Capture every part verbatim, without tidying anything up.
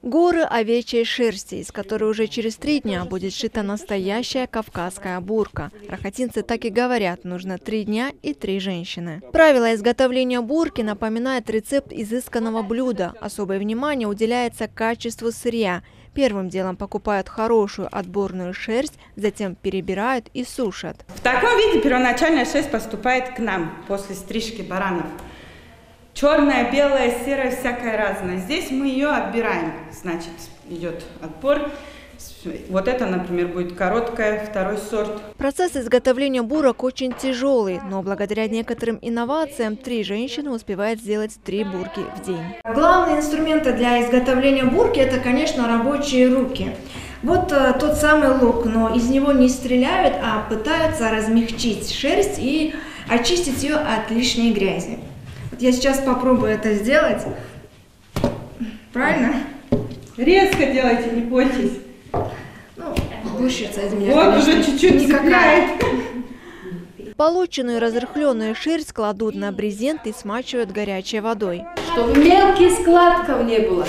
Горы овечьей шерсти, из которой уже через три дня будет сшита настоящая кавказская бурка. Рахатинцы так и говорят, нужно три дня и три женщины. Правило изготовления бурки напоминает рецепт изысканного блюда. Особое внимание уделяется качеству сырья. Первым делом покупают хорошую отборную шерсть, затем перебирают и сушат. В таком виде первоначальная шерсть поступает к нам после стрижки баранов. Черная, белая, серая, всякая разная. Здесь мы ее отбираем. Значит, идет отбор. Вот это, например, будет короткая, второй сорт. Процесс изготовления бурок очень тяжелый, но благодаря некоторым инновациям три женщины успевают сделать три бурки в день. Главные инструменты для изготовления бурки – это, конечно, рабочие руки. Вот э, тот самый лук, но из него не стреляют, а пытаются размягчить шерсть и очистить ее от лишней грязи. Вот я сейчас попробую это сделать. Правильно? Резко делайте, не бойтесь. Ну, гущица из меня, вот конечно, уже чуть-чуть никакая. Полученную разрыхленную шерсть кладут на брезент и смачивают горячей водой. Чтобы мелких складков не было.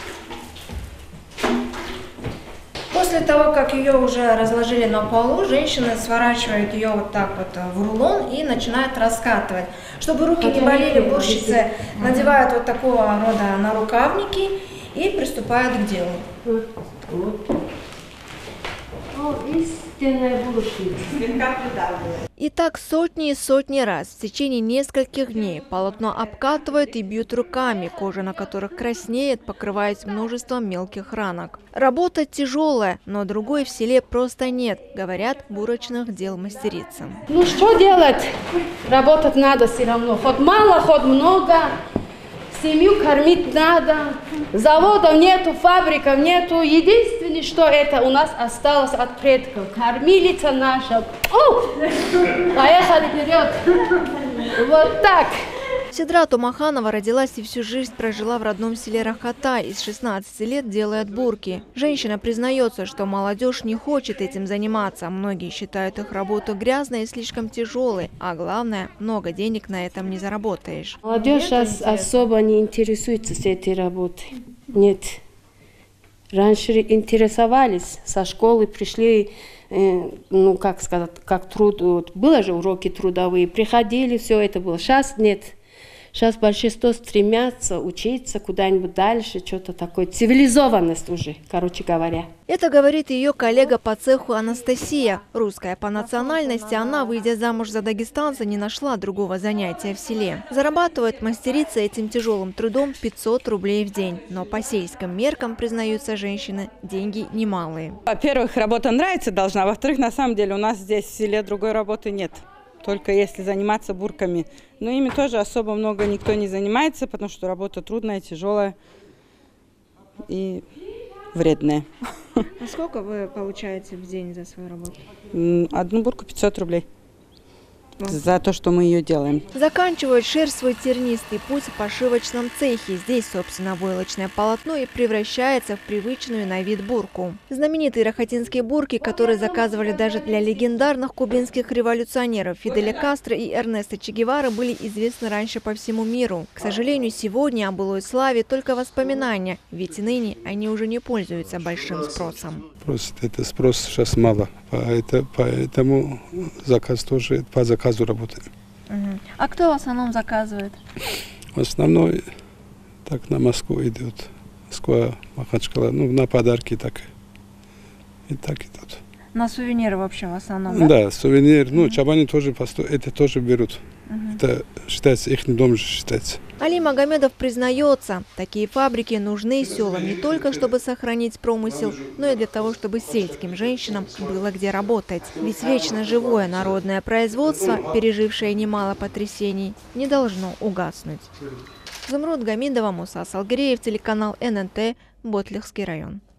После того, как ее уже разложили на полу, женщины сворачивают ее вот так вот в рулон и начинают раскатывать. Чтобы руки не болели, бурщицы надевают вот такого рода нарукавники и приступают к делу. И так сотни и сотни раз в течение нескольких дней полотно обкатывают и бьют руками, кожа на которых краснеет, покрываясь множеством мелких ранок. Работа тяжелая, но другой в селе просто нет, говорят бурочных дел мастерицы. Ну что делать? Работать надо все равно. Хоть мало, хоть много. Семью кормить надо. Заводов нету, фабриков нету. Единственное, что это у нас осталось от предков. Кормилица наша. О! Поехали вперед. Вот так. Седра Тумаханова родилась и всю жизнь прожила в родном селе Рахатай. Из шестнадцати лет делает бурки. Женщина признается, что молодежь не хочет этим заниматься. Многие считают их работу грязной и слишком тяжелой. А главное, много денег на этом не заработаешь. Молодежь сейчас особо не интересуется этой работой. Нет. Раньше интересовались, со школы пришли, э, ну как сказать, как труд. Вот, было же уроки трудовые, приходили, все это было. Сейчас нет. Сейчас большинство стремятся учиться куда-нибудь дальше, что-то такое. Цивилизованность уже, короче говоря. Это говорит ее коллега по цеху Анастасия. Русская по национальности, она, выйдя замуж за дагестанца, не нашла другого занятия в селе. Зарабатывает мастерица этим тяжелым трудом пятьсот рублей в день. Но по сельским меркам, признаются женщины, деньги немалые. Во-первых, работа нравится должна. Во-вторых, на самом деле у нас здесь в селе другой работы нет. Только если заниматься бурками. Но ими тоже особо много никто не занимается, потому что работа трудная, тяжелая и вредная. А сколько вы получаете в день за свою работу? Одну бурку пятьсот рублей. За то, что мы ее делаем. Заканчивают шерсть свой тернистый путь в пошивочном цехе. Здесь, собственно, войлочное полотно и превращается в привычную на вид бурку. Знаменитые рахатинские бурки, которые заказывали даже для легендарных кубинских революционеров Фиделя Кастро и Эрнеста Че Гевары, были известны раньше по всему миру. К сожалению, сегодня о былой славе только воспоминания, ведь ныне они уже не пользуются большим спросом. Просто это спрос сейчас мало, поэтому заказ тоже по заказу работаем. Угу. А кто в основном заказывает? В основном так на Москву идет, Москва, Махачкала, ну на подарки так и так идут. На сувениры вообще в основном, да? Да, сувенир, ну чабани тоже это тоже берут. Угу. Это считается, их дом же считается. Али Магомедов признается, такие фабрики нужны селам не только, чтобы сохранить промысел, но и для того, чтобы сельским женщинам было где работать. Ведь вечно живое народное производство, пережившее немало потрясений, не должно угаснуть. Зумруд Гамидова, Муса Салгиреев, телеканал эн эн тэ, Ботлихский район.